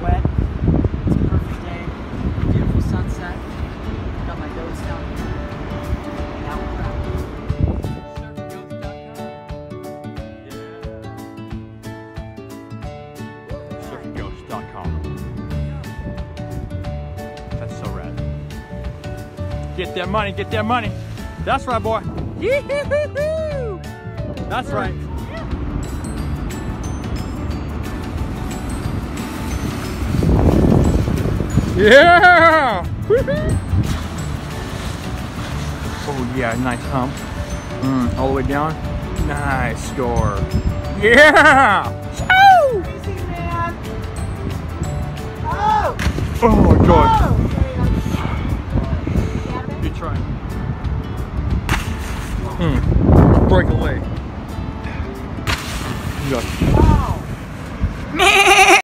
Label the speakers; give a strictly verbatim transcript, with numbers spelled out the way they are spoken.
Speaker 1: wet. It's a perfect day. Beautiful sunset. Got my nose down here. Now we're out.
Speaker 2: surfing ghost dot com. That's so rad. Get that money, get that money. That's right, boy. Yee-hoo-hoo-hoo. That's right. Yeah! Oh yeah, nice hump. Mm, all the way down. Nice score. Yeah! Woo!
Speaker 1: Easy, man. Oh!
Speaker 2: Oh my god.
Speaker 1: Oh!
Speaker 2: Good try. Mm. Break away.